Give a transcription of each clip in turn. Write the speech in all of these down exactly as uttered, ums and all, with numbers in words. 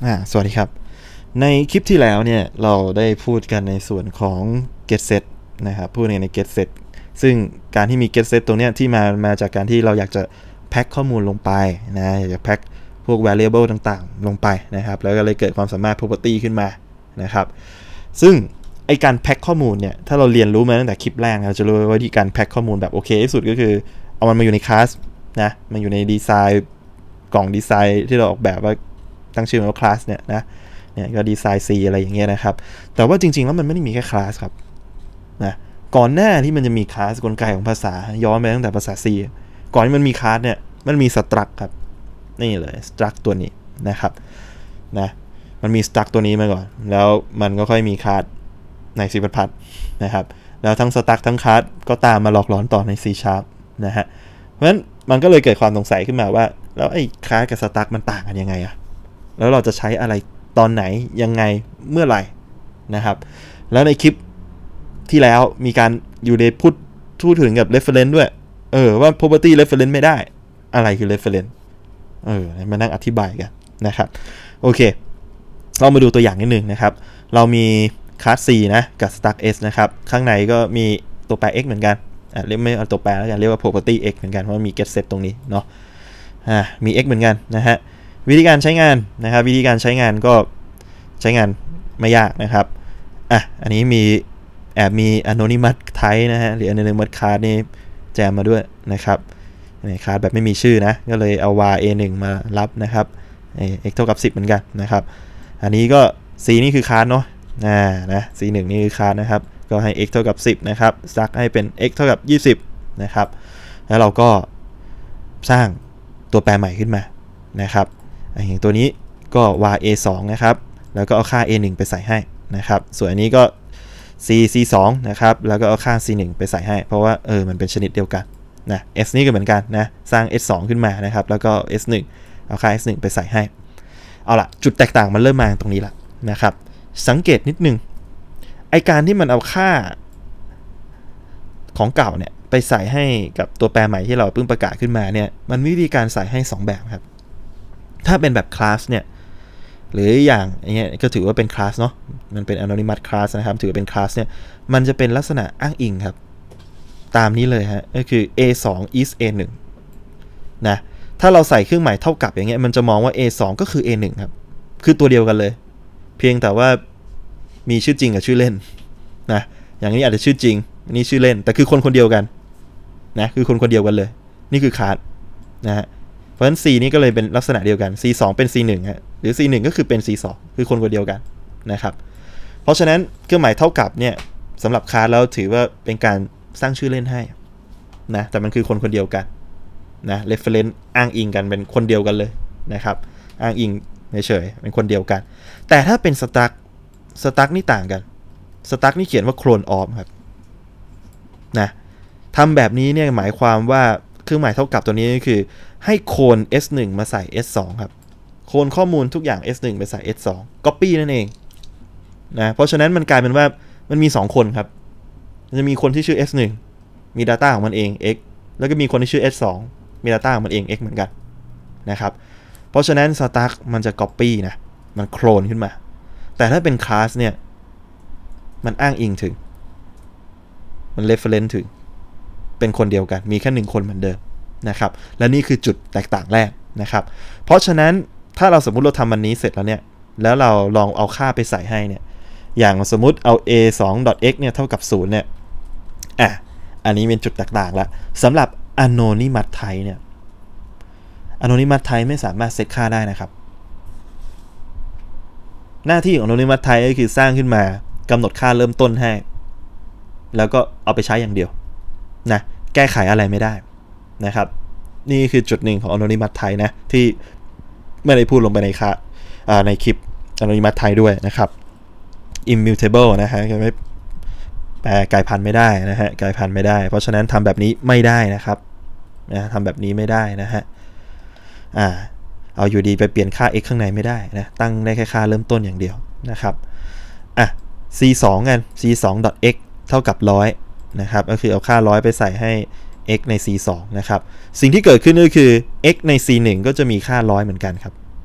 อ่าสวัสดีครับในคลิปที่แล้วเนี่ยเราได้พูดกันในส่วนของ get set นะครับพูดใน get set ซึ่งการที่มี get set ตรงเนี้ยที่มามาจากการที่เราอยากจะแพ็คข้อมูลลงไปนะอยากจะแพ็คพวก variable ต่างๆลงไปนะครับแล้วก็เลยเกิดความสามารถ property ขึ้นมานะครับซึ่งไอการแพ็คข้อมูลเนี่ยถ้าเราเรียนรู้มาตั้งแต่คลิปแรกเราจะรู้ว่าวิธีการแพ็คข้อมูลแบบโอเคที่สุดก็คือเอามันมาอยู่ในคลาสนะมันอยู่ในดีไซน์กล่องดีไซน์ที่เราออกแบบว่าตั้งชื่อว่าคลาสเนี่ยนะเนี่ยก็ดีไซน์ C อะไรอย่างเงี้ยนะครับแต่ว่าจริงๆแล้วมันไม่ได้มีแค่คลาสครับนะก่อนหน้าที่มันจะมีคลาสกลไกของภาษาย้อนไปตั้งแต่ภาษา C ก่อนที่มันมีคลาสเนี่ยมันมี struct ครับนี่เลย struct ตัวนี้นะครับนะมันมี struct ตัวนี้มาก่อนแล้วมันก็ค่อยมีคลาสใน C++ นะครับแล้วทั้ง struct ทั้งคลาสก็ตามมาหลอกหลอนต่อใน C# นะฮะเพราะฉะนั้นมันก็เลยเกิดความสงสัยขึ้นมาว่าแล้วไอ้คลาสกับ struct มันต่างกันยังไงอะแล้วเราจะใช้อะไรตอนไหนยังไงเมื่อไหร่นะครับแล้วในคลิปที่แล้วมีการอยู่ในพูดพูดถึงกับ reference ด้วยเออว่า property reference ไม่ได้อะไรคือ reference เออมานั่งอธิบายกันนะครับโอเคเรามาดูตัวอย่างนิดนึงนะครับเรามี class C นะกับ struct S นะครับข้างในก็มีตัวแปร x เหมือนกันอ่ะเรียกไม่เอาตัวแปรแล้วกันเรียกว่า property x เหมือนกันเพราะมี get set ตรงนี้เนาะอ่ามี x เหมือนกันนะฮะวิธีการใช้งานนะครับวิธีการใช้งานก็ใช้งานไม่ยากนะครับอ่ะอันนี้มีแอบมี anonymous type นะฮะหรือ anonymous card นี่แจมมาด้วยนะครับในคลาสแบบไม่มีชื่อนะก็เลยเอา var เอ หนึ่ง มารับนะครับ x เท่ากับสิบเหมือนกันนะครับอันนี้ก็ c นี่คือคลาสเนาะอ่านะ c หนึ่ง นี่คือคลาสนะครับก็ให้ x เท่ากับสิบนะครับ struct ให้เป็น x เท่ากับยี่สิบนะครับแล้วเราก็สร้างตัวแปรใหม่ขึ้นมานะครับอย่างตัวนี้ก็ var เอ สอง นะครับแล้วก็เอาค่า เอ หนึ่ง ไปใส่ให้นะครับส่วนอันนี้ก็ c ซี สอง นะครับแล้วก็เอาค่า ซี หนึ่ง ไปใส่ให้เพราะว่าเออมันเป็นชนิดเดียวกันนะ s นี่ก็เหมือนกันนะสร้าง s สอง ขึ้นมานะครับแล้วก็ s หนึ่ง เอาค่า s หนึ่ง ไปใส่ให้เอาล่ะจุดแตกต่างมันเริ่มมาตรงนี้ละนะครับสังเกตนิดนึงไอการที่มันเอาค่าของเก่าเนี่ยไปใส่ให้กับตัวแปรใหม่ที่เราเพิ่งประกาศขึ้นมาเนี่ยมันมีวิธีการใส่ให้สองแบบครับถ้าเป็นแบบคลาสเนี่ยหรืออย่างเงี้ยก็ถือว่าเป็นคลาสเนาะมันเป็น anonymous class นะครับถือเป็นคลาสเนี่ยมันจะเป็นลักษณะอ้างอิงครับตามนี้เลยฮะก็คือ เอ สอง is เอ หนึ่ง นะถ้าเราใส่เครื่องหมายเท่ากับอย่างเงี้ยมันจะมองว่า เอ สอง ก็คือ เอ หนึ่ง ครับคือตัวเดียวกันเลยเพียงแต่ว่ามีชื่อจริงกับชื่อเล่นนะอย่างนี้อาจจะชื่อจริงอันนี้ชื่อเล่นแต่คือคนคนเดียวกันนะคือคนคนเดียวกันเลยนี่คือคลาสนะฮะเพราะฉะนั้น C นี่ก็เลยเป็นลักษณะเดียวกัน ซี สอง เป็น ซี หนึ่ง ฮะหรือ ซี หนึ่ง ก็คือเป็น ซี สอง คือคนคนเดียวกันนะครับเพราะฉะนั้นเครื่องหมายเท่ากับเนี่ยสำหรับคลาสแล้วถือว่าเป็นการสร้างชื่อเล่นให้นะแต่มันคือคนคนเดียวกันนะ reference อ้างอิงกันเป็นคนเดียวกันเลยนะครับอ้างอิงเฉยๆเป็นคนเดียวกันแต่ถ้าเป็น struct struct นี่ต่างกัน struct นี่เขียนว่า clone of ครับนะทำแบบนี้เนี่ยหมายความว่าเครื่องหมายเท่ากับตัวนี้ก็คือให้โคลน เอส หนึ่ง มาใส่ เอส สอง ครับโคลนข้อมูลทุกอย่าง เอส หนึ่ง ไปใส่ เอส สอง copy นั่นเองนะเพราะฉะนั้นมันกลายเป็นว่ามันมีสองคนครับมันจะมีคนที่ชื่อ เอส หนึ่ง มี data ของมันเอง x แล้วก็มีคนที่ชื่อ เอส สอง มี data ของมันเอง x เหมือนกันนะครับเพราะฉะนั้น struct มันจะ copy นะมันโคลนขึ้นมาแต่ถ้าเป็น class เนี่ยมันอ้างอิงถึงมัน reference ถึงเป็นคนเดียวกันมีแค่หนึ่งคนเหมือนเดิมนะครับและนี่คือจุดแตกต่างแรกนะครับเพราะฉะนั้นถ้าเราสมมุติเราทำมันนี้เสร็จแล้วเนี่ยแล้วเราลองเอาค่าไปใส่ให้เนี่ยอย่างสมมุติเอา เอ สอง x เนี่ยเท่ากับศูนย์เนี่ยอ่ะอันนี้เป็นจุดแตกต่างละสำหรับ anonymous type เนี่ย anonymous type ไม่สามารถเซตค่าได้นะครับหน้าที่ของ anonymous type ก็คือสร้างขึ้นมากำหนดค่าเริ่มต้นให้แล้วก็เอาไปใช้อย่างเดียวนะแก้ไขอะไรไม่ได้นะครับนี่คือจุดหนึ่งของ anonymous type นะที่ไม่ได้พูดลงไปในค่าในคลิป anonymous type ด้วยนะครับ immutable นะฮะไม่แปลกลายพันธุ์ไม่ได้นะฮะกลายพันธุ์ไม่ได้เพราะฉะนั้นทำแบบนี้ไม่ได้นะครับนะทำแบบนี้ไม่ได้นะฮะอ่าเอาอยู่ดีไปเปลี่ยนค่า x ข้างในไม่ได้นะตั้งได้แค่ค่าเริ่มต้นอย่างเดียวนะครับอ่ะ ซี สอง กัน ซี สอง x เท่ากับหนึ่งร้อยนะครับก็คือเอาค่าหนึ่งร้อยไปใส่ให้ x ใน ซี สอง นะครับสิ่งที่เกิดขึ้นก็คือ x ใน ซี หนึ่ง ก็จะมีค่าหนึ่งร้อยเหมือนกันครับ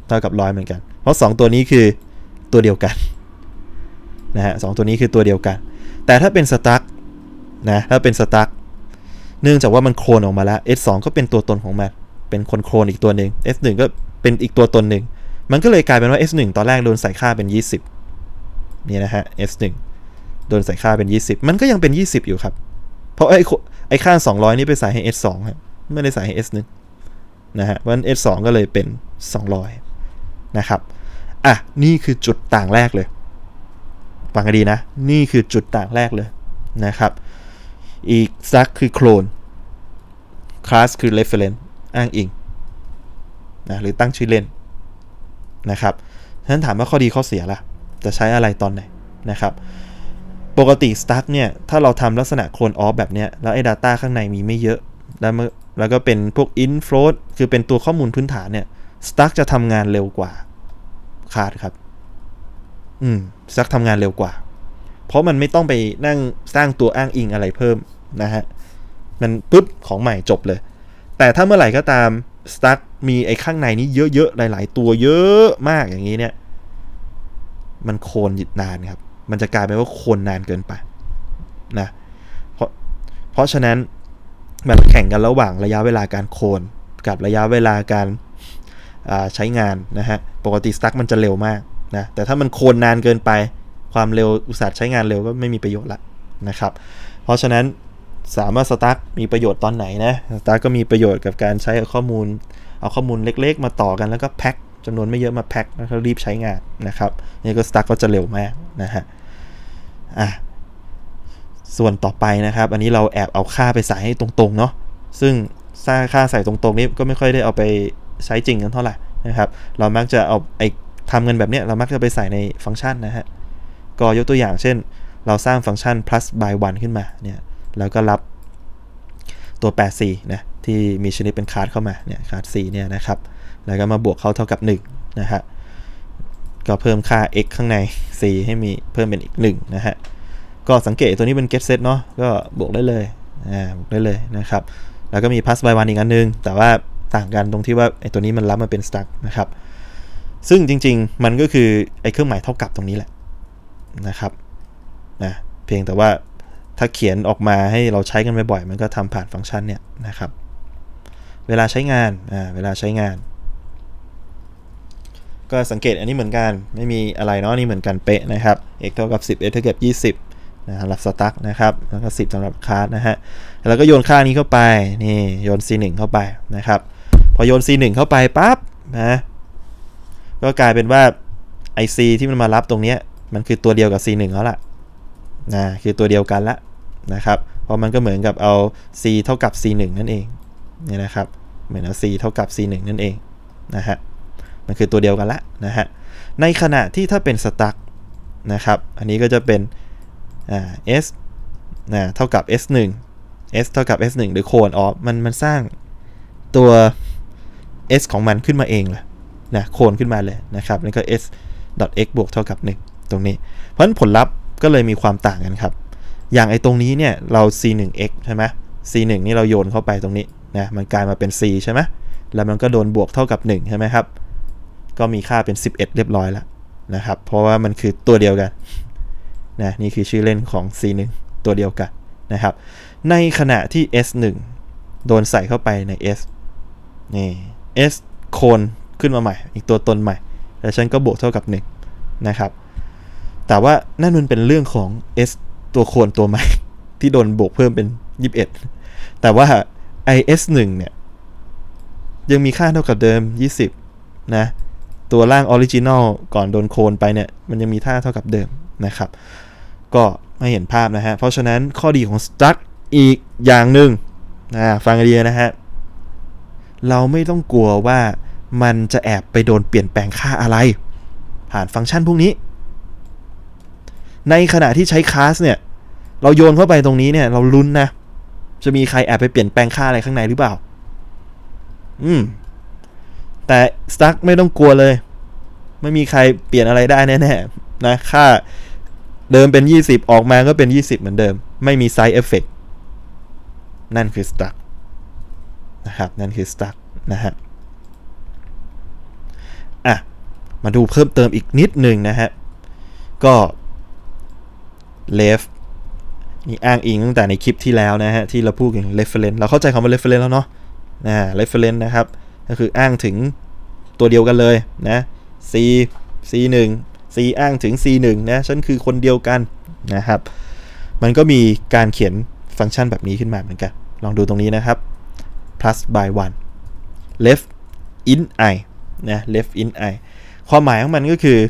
เท่ากับร้อยเหมือนกันเพราะสองตัวนี้คือตัวเดียวกันนะฮะสองตัวนี้คือตัวเดียวกันแต่ถ้าเป็นสตั๊กนะถ้าเป็นสตั๊กเนื่องจากว่ามันโคลนออกมาแล้ว เอส สอง ก็เป็นตัวตนของมันเป็นคนโคลนอีกตัวหนึ่ง เอส หนึ่ง ก็เป็นอีกตัวตนหนึ่งมันก็เลยกลายเป็นว่า เอส หนึ่ง ตอนแรกโดนใส่ค่าเป็นยี่สิบนี่นะฮะ เอส หนึ่ง โดนใส่ค่าเป็นยี่สิบมันก็ยังเป็นยี่สิบอยู่ครับเพราะไอ้ไอ้ค่าสองร้อยนี่ไปใส่ให้ เอส สอง ครับไม่ได้ใส่ให้ เอส หนึ่ง นะฮะเพราะฉะนั้น เอส สอง ก็เลยเป็นสองร้อยนะครับอ่ะนี่คือจุดต่างแรกเลยฟังกันดีนะนี่คือจุดต่างแรกเลยนะครับอีกซักคือโคลนคลาสคือ reference อ้างอิงนะหรือตั้งชื่อเล่นนะครับฉะนั้นถามว่าข้อดีข้อเสียล่ะจะใช้อะไรตอนไหนนะครับปกติ Stack เนี่ยถ้าเราทำลักษณะโคลนออฟแบบเนี้ยแล้วไอ้ Data ข้างในมีไม่เยอะแล้วแล้วก็เป็นพวก int float คือเป็นตัวข้อมูลพื้นฐานเนี่ย Stack จะทำงานเร็วกว่าคาดครับอืม Stack ทำงานเร็วกว่าเพราะมันไม่ต้องไปนั่งสร้างตัวอ้างอิงอะไรเพิ่มนะฮะมันปุ๊บของใหม่จบเลยแต่ถ้าเมื่อไหร่ก็ตาม Stack มีไอ้ข้างในนี้เยอะๆหลายๆตัวเยอะมากอย่างนี้เนี่ยมันโคลนนานครับมันจะกลายเป็นว่าโคลนนานเกินไปนะเพราะเพราะฉะนั้นมันแข่งกันระหว่างระยะเวลาการโคลนกับระยะเวลาการใช้งานนะฮะปกติ Stack มันจะเร็วมากนะแต่ถ้ามันโคลนนานเกินไปความเร็วอุตสาห์ใช้งานเร็วก็ไม่มีประโยชน์ละนะครับเพราะฉะนั้นสามารถ Stack มีประโยชน์ตอนไหนนะ Stack ก็มีประโยชน์กับการใช้ข้อมูลเอาข้อมูลเล็กๆมาต่อกันแล้วก็แพ็คจำนวนไม่เยอะมาแพ็คแล้วก็รีบใช้งานนะครับนี่ก็ Stack ก็จะเร็วมากนะฮะอ่ะส่วนต่อไปนะครับอันนี้เราแอบเอาค่าไปใส่ให้ตรงๆเนาะซึ่งค่าใส่ตรงๆนี้ก็ไม่ค่อยได้เอาไปใช้จริงกันเท่าไหร่นะครับเรามักจะเอาไอ้ทำกันแบบนี้เรามักจะไปใส่ในฟังก์ชันนะฮะก็ยกตัวอย่างเช่นเราสร้างฟังก์ชัน plus by วันขึ้นมาเนี่ยแล้วก็รับตัวแปดสิบสี่นะที่มีชนิดเป็นคาร์ดเข้ามาเนี่ยคาร์ดสี่เนี่ยนะครับแล้วก็มาบวกเข้าเท่ากับหนึ่งนะฮะก็เพิ่มค่า x ข้างในสี่ให้มีเพิ่มเป็นอีกหนึ่งนะฮะก็สังเกตตัวนี้เป็น get set เนาะก็บวกได้เลยอ่าบวกได้เลยนะครับแล้วก็มี plus by วันอีกอันนึงแต่ว่าต่างกันตรงที่ว่าไอ้ตัวนี้มันรับมาเป็น stack นะครับซึ่งจริงๆมันก็คือไอ้เครื่องหมายเท่ากับตรงนี้แหละนะครับนะเพียงแต่ว่าถ้าเขียนออกมาให้เราใช้กันบ่อยๆมันก็ทำผ่านฟังก์ชันเนี่ยนะครับเวลาใช้งานอ่าเวลาใช้งานก็สังเกตอันนี้เหมือนกันไม่มีอะไรเนาะนี่เหมือนกันเป๊ะนะครับ x เท่ากับสิบ s เท่ากับยี่สิบนะสำหรับ stack นะครับแล้วก็สิบสำหรับคลาสนะฮะแล้วก็โยนค่านี้เข้าไปนี่โยน ซี หนึ่ง เข้าไปนะครับพอโยน ซี หนึ่ง เข้าไปปั๊บนะก็กลายเป็นว่าไอ c ที่มันมารับตรงนี้มันคือตัวเดียวกับ ซี หนึ่ง แล้วล่ะนะคือตัวเดียวกันละนะครับเพราะมันก็เหมือนกับเอา c เท่ากับ ซี หนึ่ง นั่นเองเนี่ยนะครับเหมือนเอา c เท่ากับ ซี หนึ่ง นั่นเองนะฮะมันคือตัวเดียวกันละนะฮะในขณะที่ถ้าเป็น stack นะครับอันนี้ก็จะเป็นอ่า s นะเท่ากับ เอส หนึ่ง s เท่ากับ เอส หนึ่ง หรือโคลนออฟมันมันสร้างตัว s ของมันขึ้นมาเองเลยนะโคลนขึ้นมาเลยนะครับแล้วก็ s x บวกเท่ากับหนึ่งตรงนี้เพราะฉะนั้นผลลัพธ์ก็เลยมีความต่างกันครับอย่างไอ้ตรงนี้เนี่ยเรา ซี หนึ่ง x ใช่ไหม ซี หนึ่ง นี่เราโยนเข้าไปตรงนี้นะมันกลายมาเป็น c ใช่ไหมแล้วมันก็โดนบวกเท่ากับหนึ่งใช่ไหมครับก็มีค่าเป็นสิบเอ็ดเรียบร้อยแล้วนะครับเพราะว่ามันคือตัวเดียวกันนะนี่คือชื่อเล่นของ ซี หนึ่ง ตัวเดียวกันนะครับในขณะที่ เอส หนึ่ง โดนใส่เข้าไปใน s นี่ s โคลนขึ้นมาใหม่อีกตัวตนใหม่แล้วฉันก็บวกเท่ากับหนึ่งนะครับแต่ว่านั่นมันเป็นเรื่องของ s ตัวโคลนตัวใหม่ที่โดนบวกเพิ่มเป็นยี่สิบเอ็ดแต่ว่าไอ เอส หนึ่ง เนี่ยยังมีค่าเท่ากับเดิมยี่สิบนะตัวร่างออริจินอลก่อนโดนโคลนไปเนี่ยมันยังมีค่าเท่ากับเดิมนะครับก็ไม่เห็นภาพนะฮะเพราะฉะนั้นข้อดีของ Stack อีกอย่างหนึ่งนะฟังดีนะฮะเราไม่ต้องกลัวว่ามันจะแอบไปโดนเปลี่ยนแปลงค่าอะไรผ่านฟังก์ชันพวกนี้ในขณะที่ใช้คลาสเนี่ยเราโยนเข้าไปตรงนี้เนี่ยเราลุ้นนะจะมีใครแอบไปเปลี่ยนแปลงค่าอะไรข้างในหรือเปล่าอืมแต่ Stack ไม่ต้องกลัวเลยไม่มีใครเปลี่ยนอะไรได้แน่ๆนะค่าเดิมเป็นยี่สิบออกมาก็เป็นยี่สิบเหมือนเดิมไม่มี side effect นั่นคือ Stack นะครับนั่นคือ Stack นะฮะอ่ะมาดูเพิ่มเติมอีกนิดหนึ่งนะฮะก็ left นี่อ้างอิงตั้งแต่ในคลิปที่แล้วนะฮะที่เราพูดถึง reference เราเข้าใจคำว่า reference แล้วเนาะนะ reference นะครับก็คืออ้างถึงตัวเดียวกันเลยนะ c c หนึ่ง c อ้างถึง c หนึ่งนะฉันคือคนเดียวกันนะครับมันก็มีการเขียนฟังก์ชันแบบนี้ขึ้นมาเหมือนกันลองดูตรงนี้นะครับ plus by one left in i นะ left in i ความหมายของมันก็คือ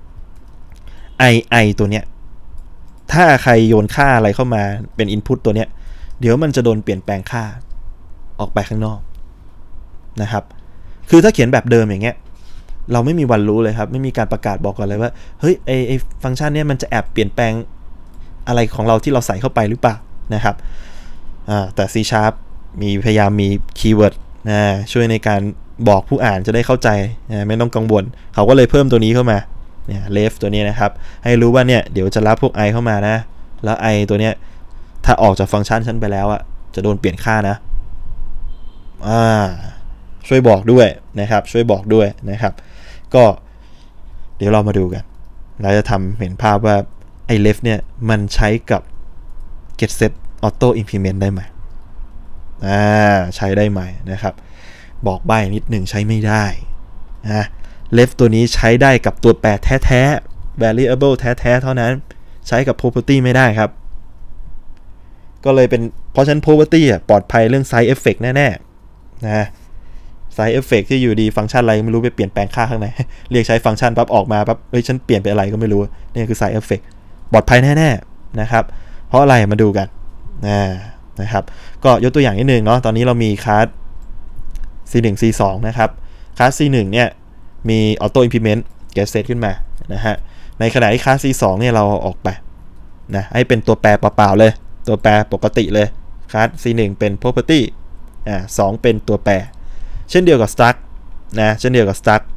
i i ตัวเนี้ยถ้าใครโยนค่าอะไรเข้ามาเป็น input ตัวเนี้ยเดี๋ยวมันจะโดนเปลี่ยนแปลงค่าออกไปข้างนอกนะครับคือถ้าเขียนแบบเดิมอย่างเงี้ยเราไม่มีวันรู้เลยครับไม่มีการประกาศบอกก่อนเลยว่าเฮ้ยไอไอฟังก์ชันเนี้ยมันจะแอบเปลี่ยนแปลงอะไรของเราที่เราใส่เข้าไปหรือเปล่านะครับอ่าแต่ C Sharp มีพยายามมีคีย์เวิร์ดนะช่วยในการบอกผู้อ่านจะได้เข้าใจนะไม่ต้องกังวลเขาก็เลยเพิ่มตัวนี้เข้ามาเนี่ย left ตัวนี้นะครับให้รู้ว่าเนี่ยเดี๋ยวจะรับพวก i เข้ามานะแล้ว i ตัวเนี้ยถ้าออกจากฟังก์ชันฉันไปแล้วอะจะโดนเปลี่ยนค่านะอ่าช่วยบอกด้วยนะครับช่วยบอกด้วยนะครับก็เดี๋ยวเรามาดูกันเราจะทำเห็นภาพว่าไอ้ left เนี่ยมันใช้กับ get set auto implement ได้ไหมอ่าใช้ได้ไหมนะครับบอกใบ้นิดหนึ่งใช้ไม่ได้นะ left ตัวนี้ใช้ได้กับตัวแปรแท้ๆ variable แท้ๆเท่านั้นใช้กับ property ไม่ได้ครับก็เลยเป็นเพราะฉะนั้น property อ่ะปลอดภัยเรื่อง side effect แน่ๆนะ side effect ที่อยู่ดีฟังก์ชันอะไรไม่รู้ไปเปลี่ยนแปลงค่าข้างใน เรียกใช้ฟังก์ชันปั๊บออกมาปั๊บเฮ้ยฉันเปลี่ยนไปอะไรก็ไม่รู้นี่คือ side effect ปลอดภัยแน่ๆนะครับเพราะอะไรมาดูกันนะนะครับก็ยกตัวอย่างนิดนึงเนาะตอนนี้เรามีคลาส ซี หนึ่ง ซี สอง นะครับคลาส ซี หนึ่ง เนี่ยมี auto implement get set ขึ้นมานะฮะในขณะที่คลาส ซี สอง เนี่ยเราออกไปนะให้เป็นตัวแปรเปล่าๆเลยตัวแปรปกติเลยคลาส ซี หนึ่ง เป็น property อ่าสองเป็นตัวแปรเช่นเดียวกับ struct นะเช่นเดียวกับ struct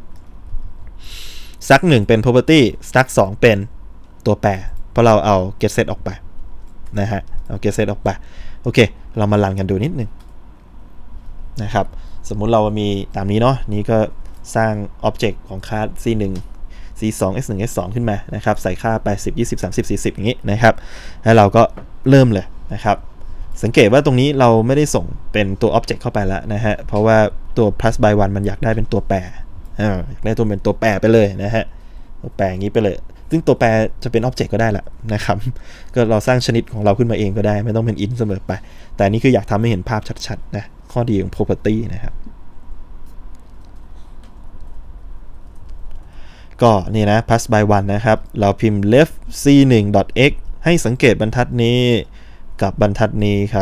struct หนึ่งเป็น property struct สองเป็นตัวแปรเพราะเราเอา get set ออกไปนะฮะเอา get set ออกไปโอเคเรามารันกันดูนิดนึงนะครับสมมุติเรามีตามนี้เนาะนี้ก็สร้าง object ของคลาส ซี หนึ่ง ซี สอง เอส หนึ่ง เอส สอง ขึ้นมานะครับใส่ค่าไปสิบ ยี่สิบ สามสิบ สี่สิบอย่างนี้นะครับแล้วเราก็เริ่มเลยนะครับสังเกตว่าตรงนี้เราไม่ได้ส่งเป็นตัว object เข้าไปแล้วนะฮะเพราะว่าตัว plus by one มันอยากได้เป็นตัวแปรอยากได้ตัวเป็นตัวแปรไปเลยนะฮะตัวแปรอย่างนี้ไปเลยซึ่งตัวแปรจะเป็น object ก็ได้แหละนะครับก็เราสร้างชนิดของเราขึ้นมาเองก็ได้ไม่ต้องเป็น int เสมอไปแต่นี่คืออยากทำให้เห็นภาพชัดๆนะข้อดีของ property นะครับก็นี่นะ plus by one นะครับเราพิมพ์ left ซี หนึ่ง x ให้สังเกตบรรทัดนี้กับบรรทัดนี้ครับ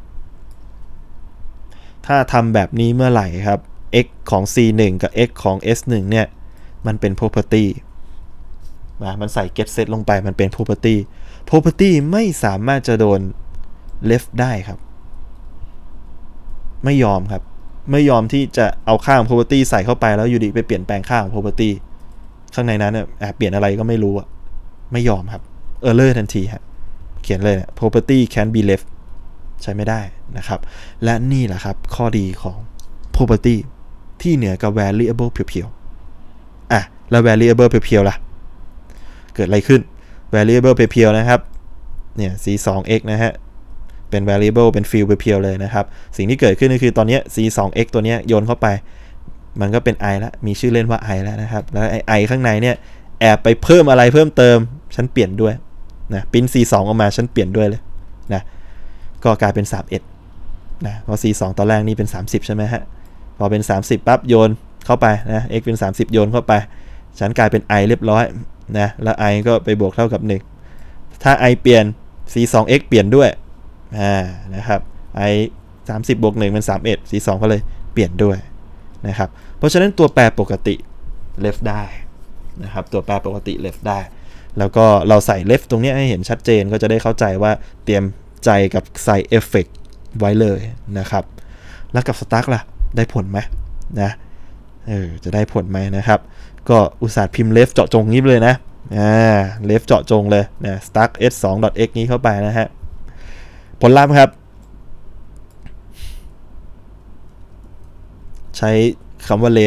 ถ้าทำแบบนี้เมื่อไหร่ครับ x ของ ซี หนึ่ง กับ x ของ เอส หนึ่ง เนี่ยมันเป็น property มามันใส่ get set ลงไปมันเป็น property property ไม่สามารถจะโดน left ได้ครับไม่ยอมครับไม่ยอมที่จะเอาค่าของ property ใส่เข้าไปแล้วอยู่ดีไปเปลี่ยนแปลงค่าของ property ข้างในนั้นเนี่ยเปลี่ยนอะไรก็ไม่รู้อะไม่ยอมครับ error ทันทีครับเขียนเลยเนี่ย property can be left ใช้ไม่ได้นะครับและนี่แหละครับข้อดีของ property ที่เหนือกับ variable เพียวๆอ่ะแล้ว variable เพียวๆล่ะเกิดอะไรขึ้น variable เพียวๆนะครับเนี่ย ซี สอง x นะฮะเป็น variable เป็น field เพียวๆเลยนะครับสิ่งที่เกิดขึ้นก็คือตอนนี้ ซี สอง x ตัวนี้โยนเข้าไปมันก็เป็น i แล้วมีชื่อเล่นว่า i แล้วนะครับแล้วไอ้ i ข้างในเนี่ยแอบไปเพิ่มอะไรเพิ่มเติมฉันเปลี่ยนด้วยนะปริ้น ซี สอง ออกมาฉันเปลี่ยนด้วยเลยนะก็กลายเป็นสามสิบเอ็ดนะเพราะ ซี สอง ตอนแรกนี่เป็นสามสิบใช่ไหมฮะพอเป็นสามสิบปั๊บโยนเข้าไปนะ x เป็นสามสิบโยนเข้าไปฉันกลายเป็น i เรียบร้อยนะแล้ว i ก็ไปบวกเท่ากับหนึ่งถ้า i เปลี่ยน ซี สอง x เปลี่ยนด้วยอ่านะครับ i สามสิบบวกหนึ่งเป็นสามสิบเอ็ด ซี สอง ก็เลยเปลี่ยนด้วยนะครับเพราะฉะนั้นตัวแปรปกติ left ได้นะครับตัวแปรปกติ left ได้แล้วก็เราใส่ left ตรงนี้ให้เห็นชัดเจนก็จะได้เข้าใจว่าเตรียมใจกับใส่ effect ไว้เลยนะครับแล้วกับ stack ล่ะได้ผลไหมนะเออจะได้ผลไหมนะครับก็อุตส่าห์พิมพ์ left เจาะจงนี้เลยนะอ่า left เจาะจงเลยนะ stack เอส สอง x นี้เข้าไปนะฮะผลลัพธ์ครับใช้คำว่า left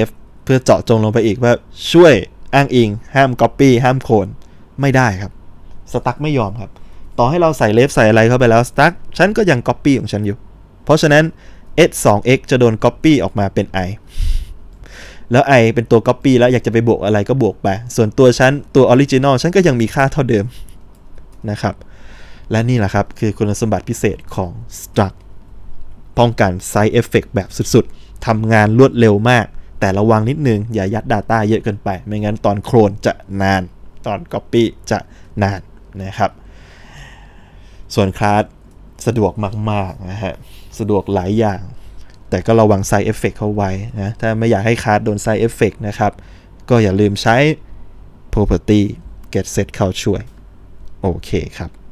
เพื่อเจาะจงลงไปอีกว่าช่วยอ้างอิงห้าม Copy ห้ามโคลนไม่ได้ครับสตั๊กไม่ยอมครับต่อให้เราใส่เลฟใส่อะไรเข้าไปแล้วสตั๊กฉันก็ยัง Copy ของฉันอยู่เพราะฉะนั้น เอส ทู เอ็กซ์ จะโดน Copy ออกมาเป็น i แล้ว i เป็นตัว Copy แล้วอยากจะไปบวกอะไรก็บวกไปส่วนตัวฉันตัว Original ฉันก็ยังมีค่าเท่าเดิมนะครับและนี่แหละครับคือคุณสมบัติพิเศษของ Struct ป้องกัน Side Effect แบบสุดๆทำงานรวดเร็วมากแต่ระวังนิดนึงอย่ายัด Data เยอะเกินไปไม่งั้นตอนโคลนจะนานตอน Copy จะนานนะครับส่วนคลาสสะดวกมากๆนะฮะสะดวกหลายอย่างแต่ก็ระวัง Side Effect เข้าไว้นะถ้าไม่อยากให้คลาสโดน Side Effect นะครับก็อย่าลืมใช้ Property Get Set เข้าช่วยโอเคครับ